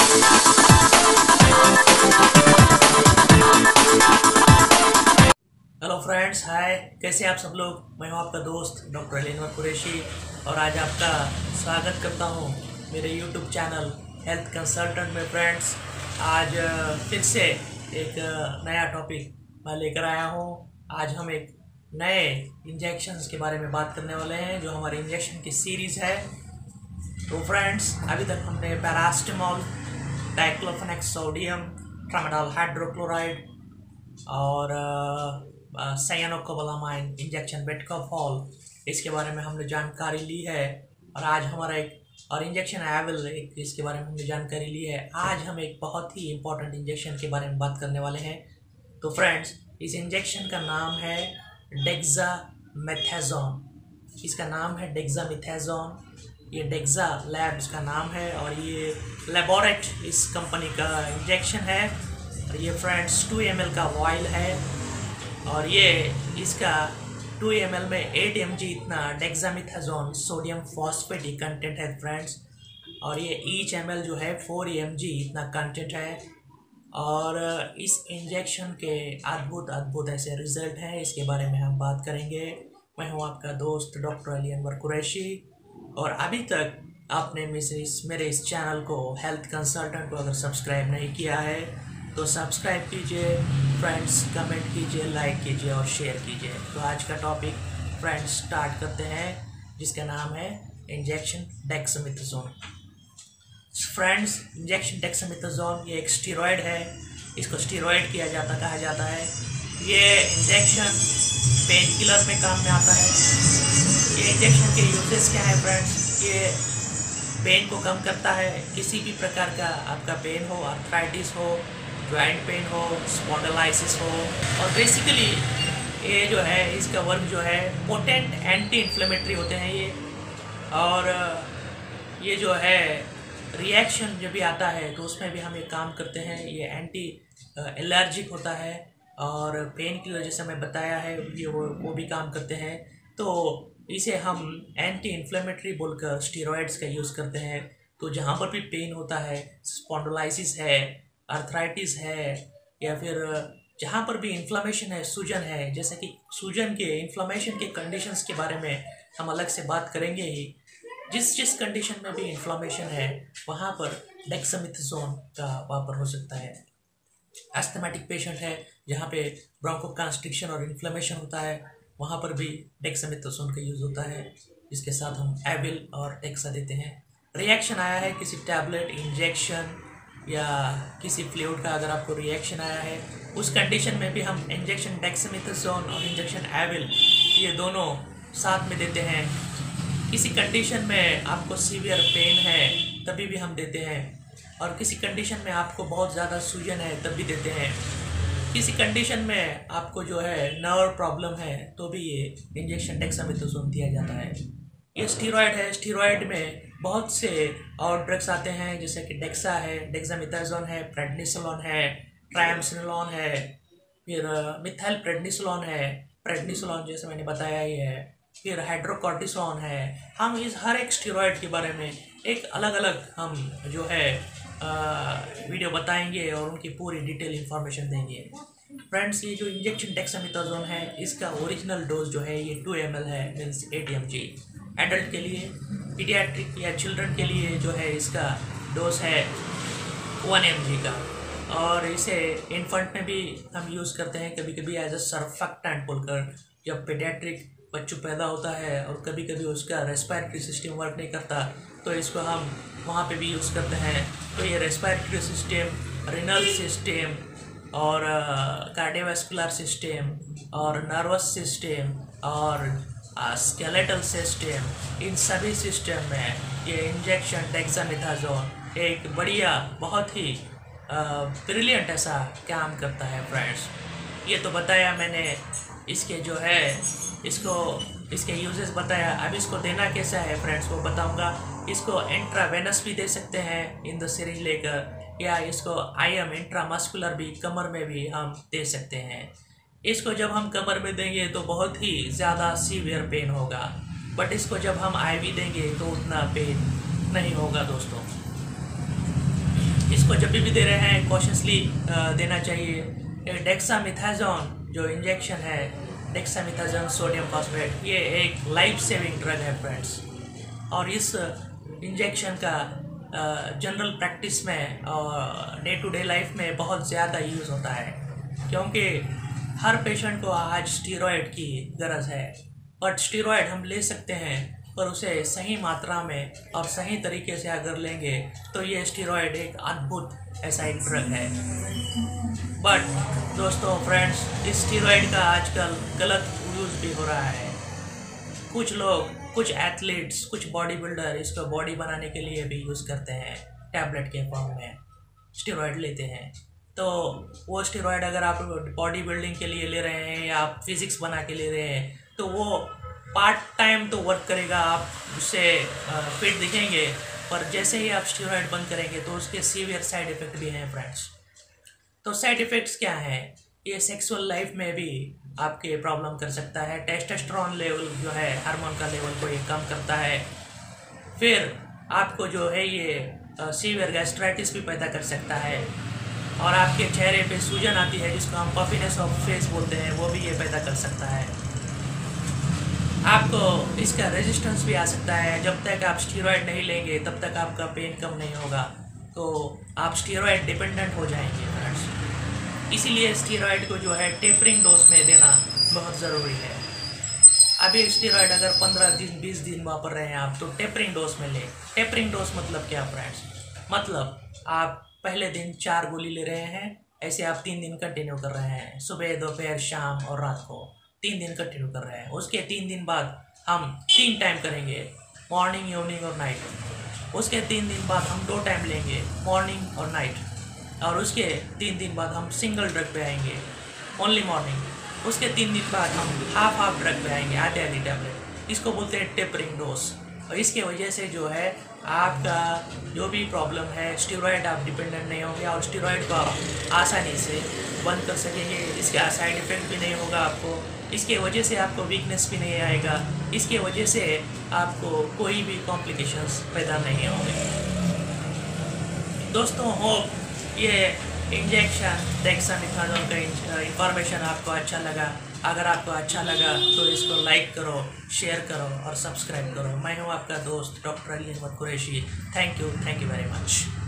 Hello friends, हाय, कैसे आप सब लोग। मैं हूं आपका दोस्त डॉक्टर अली और आज आपका स्वागत करता हूं मेरे यूट्यूब चैनल हेल्थ कंसल्टेंट में। फ्रेंड्स, आज फिर से एक नया टॉपिक मैं लेकर आया हूं। आज हम एक नए इंजेक्शंस के बारे में बात करने वाले हैं, जो हमारे इंजेक्शन की सीरीज़ है। तो फ्रेंड्स, अभी तक हमने paracetamol, diclofenac sodium, tramadol hydrochloride और साइनोकोबालामाइन इंजेक्शन बेटकाफॉल, इसके बारे में हमने जानकारी ली है। और आज हमारा एक और इंजेक्शन एविल, एक इसके बारे में हमने जानकारी ली है। आज हम एक बहुत ही इम्पोर्टेंट इंजेक्शन के बारे में बात करने वाले हैं। तो फ्रेंड्स, इस इंजेक्शन का नाम है डेक्सामेथासोन। इसका नाम है डेक्सामेथासोन। ये डेक्सालैब इसका नाम है और ये लेबोरेट इस कंपनी का इंजेक्शन है। और ये फ्रेंड्स 2 ml का ऑयल है और ये इसका 2 ml में 8 mg इतना डेक्सामेथासोन सोडियम फॉस्फेट कंटेंट है फ्रेंड्स। और ये ईच ml जो है 4 mg इतना कंटेंट है। और इस इंजेक्शन के अद्भुत ऐसे रिजल्ट हैं, इसके बारे में हम बात करेंगे। मैं हूँ आपका दोस्त डॉक्टर अली। और अभी तक आपने मेरे इस चैनल को, हेल्थ कंसल्टेंट को, अगर सब्सक्राइब नहीं किया है तो सब्सक्राइब कीजिए फ्रेंड्स, कमेंट कीजिए, लाइक कीजिए और शेयर कीजिए। तो आज का टॉपिक फ्रेंड्स स्टार्ट करते हैं, जिसका नाम है injection dexamethasone. Friends, injection dexamethasone ये एक स्टेरॉयड है। इसको स्टेरॉयड कहा जाता है। ये इंजेक्शन पेन किलर में काम में आता है। ये इंजेक्शन के यूजेस क्या है फ्रेंड्स? ये पेन को कम करता है। किसी भी प्रकार का आपका पेन हो, आर्थराइटिस हो, जॉइंट पेन हो, स्पॉन्डिलाइसिस हो। और बेसिकली ये जो है, इसका वर्क जो है पोटेंट एंटी इन्फ्लेमेटरी होते हैं ये। और ये जो है रिएक्शन जब भी आता है तो उसमें भी हम ये काम करते हैं। ये एंटी एलर्जिक होता है और पेन किलर जैसे मैं बताया है ये वो भी काम करते हैं। तो इसे हम एंटी इन्फ्लेमेटरी बोलकर स्टेरॉइड्स का यूज़ करते हैं। तो जहाँ पर भी पेन होता है, स्पॉन्डिलाइसिस है, आर्थराइटिस है, या फिर जहाँ पर भी इन्फ्लामेशन है, सूजन है, जैसे कि सूजन के इन्फ्लामेशन के कंडीशंस के बारे में हम अलग से बात करेंगे ही। जिस कंडीशन में भी इन्फ्लामेशन है वहाँ पर डेक्सामेथासोन का वापर हो सकता है। एस्थमेटिक पेशेंट है जहाँ पे ब्रोंकोकंस्ट्रिक्शन और इन्फ्लेमेशन होता है, वहाँ पर भी डेक्सामेथासोन का यूज़ होता है। इसके साथ हम एविल और डेक्सा देते हैं। रिएक्शन आया है किसी टैबलेट, इंजेक्शन या किसी फ्लूइड का, अगर आपको रिएक्शन आया है उस कंडीशन में भी हम इंजेक्शन डेक्सामेथासोन और इंजेक्शन एविल ये दोनों साथ में देते हैं। किसी कंडीशन में आपको सीवियर पेन है तभी भी हम देते हैं। और किसी कंडीशन में आपको बहुत ज़्यादा सूजन है तब भी देते हैं। किसी कंडीशन में आपको जो है नर्व प्रॉब्लम है तो भी ये इंजेक्शन डेक्सामेथासोन दिया जाता है। ये स्टेरॉयड है। स्टेरॉयड में बहुत से और ड्रग्स आते हैं, जैसे कि डेक्सा है, डेक्सामेथासोन है, प्रेडनिसोलोन है, ट्रायमसिनोलोन है, फिर methylprednisolone है, प्रेडनिसोलोन जैसे मैंने बताया ही है, फिर हाइड्रोcortisone है। हम इस हर एक स्टेरॉयड के बारे में एक अलग अलग हम जो है वीडियो बताएंगे और उनकी पूरी डिटेल इंफॉर्मेशन देंगे। फ्रेंड्स, ये जो इंजेक्शन डेक्सामेथासोन है इसका ओरिजिनल डोज जो है ये 2 ml है, मीन्स 8 mg। एडल्ट के लिए, पीडियाट्रिक या चिल्ड्रन के लिए जो है इसका डोज है 1 mg का। और इसे इन्फेंट में भी हम यूज़ करते हैं कभी कभी एज अ सर्फेक्टेंट बोलकर। जब पीडियाट्रिक बच्चों पैदा होता है और कभी कभी उसका रेस्पिरेटरी सिस्टम वर्क नहीं करता तो इसको हम वहाँ पे भी यूज़ करते हैं। तो ये रेस्पिरेटरी सिस्टम, रिनल सिस्टम और कार्डियोवास्कुलर सिस्टम और नर्वस सिस्टम और स्केलेटल सिस्टम, इन सभी सिस्टम में ये इंजेक्शन डेक्सामेथासोन एक बढ़िया, बहुत ही ब्रिलियंट ऐसा काम करता है फ्रेंड्स। ये तो बताया मैंने इसके जो है इसके यूजेस बताया। अब इसको देना कैसा है फ्रेंड्स वो बताऊंगा। इसको इंट्रावेनस भी दे सकते हैं इन द सिरिंज लेकर, या इसको आईएम इंट्रामस्कुलर भी कमर में भी हम दे सकते हैं। इसको जब हम कमर में देंगे तो बहुत ही ज़्यादा सीवियर पेन होगा, बट इसको जब हम आईवी देंगे तो उतना पेन नहीं होगा दोस्तों। इसको जब भी दे रहे हैं कॉशियसली देना चाहिए। डेक्सामेथासोन जो इंजेक्शन है, डेक्सामेथासोन सोडियम फॉस्फेट, ये एक लाइफ सेविंग ड्रग है फ्रेंड्स। और इस इंजेक्शन का जनरल प्रैक्टिस में और डे टू डे लाइफ में बहुत ज़्यादा यूज़ होता है, क्योंकि हर पेशेंट को आज स्टीरॉयड की ग़रज़ है। बट स्टीरॉयड हम ले सकते हैं, पर उसे सही मात्रा में और सही तरीके से अगर लेंगे तो ये स्टीरॉयड एक अद्भुत ऐसा एक ड्रग है। बट दोस्तों फ्रेंड्स, इस स्टीरॉयड का आजकल गलत यूज़ भी हो रहा है। कुछ लोग, कुछ एथलीट्स, कुछ बॉडी बिल्डर इसको बॉडी बनाने के लिए भी यूज़ करते हैं, टैबलेट के फॉर्म में स्टीरॉयड लेते हैं। तो वो स्टीरॉयड अगर आप बॉडी बिल्डिंग के लिए ले रहे हैं या आप फिज़िक्स बना के ले रहे हैं तो वो पार्ट टाइम तो वर्क करेगा, आप उससे फिट दिखेंगे, पर जैसे ही आप स्टीरॉयड बंद करेंगे तो उसके सीवियर साइड इफ़ेक्ट भी हैं फ्रेंड्स। तो साइड इफ़ेक्ट्स क्या हैं? ये सेक्सुअल लाइफ में भी आपके प्रॉब्लम कर सकता है। टेस्टोस्टेरोन लेवल जो है, हार्मोन का लेवल को ये कम करता है। फिर आपको जो है ये सीवियर गैस्ट्राइटिस भी पैदा कर सकता है, और आपके चेहरे पे सूजन आती है जिसको हम पफिनेस ऑफ फेस बोलते हैं, वो भी ये पैदा कर सकता है। आपको इसका रेजिस्टेंस भी आ सकता है। जब तक आप स्टीरॉयड नहीं लेंगे तब तक आपका पेन कम नहीं होगा, तो आप स्टीरॉयड डिपेंडेंट हो जाएंगे फ्रेंड्स। इसीलिए स्टीरॉयड को जो है टेपरिंग डोज में देना बहुत ज़रूरी है। अभी स्टीरॉयड अगर 15 दिन 20 दिन वापर रहे हैं आप, तो टेपरिंग डोज में लें। टेपरिंग डोज मतलब क्या फ्रेंड्स? मतलब आप पहले दिन 4 गोली ले रहे हैं, ऐसे आप 3 दिन कंटिन्यू कर रहे हैं, सुबह, दोपहर, शाम और रात को 3 दिन कंटिन्यू कर रहे हैं। उसके 3 दिन बाद हम 3 टाइम करेंगे, मॉर्निंग, इवनिंग और नाइट। उसके 3 दिन बाद हम 2 टाइम लेंगे, मॉर्निंग और नाइट। और उसके 3 दिन बाद हम सिंगल ड्रग पे आएंगे, ओनली मॉर्निंग। उसके 3 दिन बाद हम हाफ ड्रग पे आएंगे, आधे टैबलेट। इसको बोलते हैं टेपरिंग डोज। और इसके वजह से जो है आपका जो भी प्रॉब्लम है, स्टीरॉयड आप डिपेंडेंट नहीं होंगे और स्टीरॉयड को आप आसानी से बंद कर सकेंगे। इसका साइड इफ़ेक्ट भी नहीं होगा आपको, इसके वजह से आपको वीकनेस भी नहीं आएगा, इसके वजह से आपको कोई भी कॉम्प्लिकेशंस पैदा नहीं होंगे। दोस्तों, होप ये इंजेक्शन डेक्सामेथासोन का इंफॉर्मेशन आपको अच्छा लगा। अगर आपको अच्छा लगा तो इसको लाइक करो, शेयर करो और सब्सक्राइब करो। मैं हूँ आपका दोस्त doctor Ali Ahmed Qureshi. Thank you very much.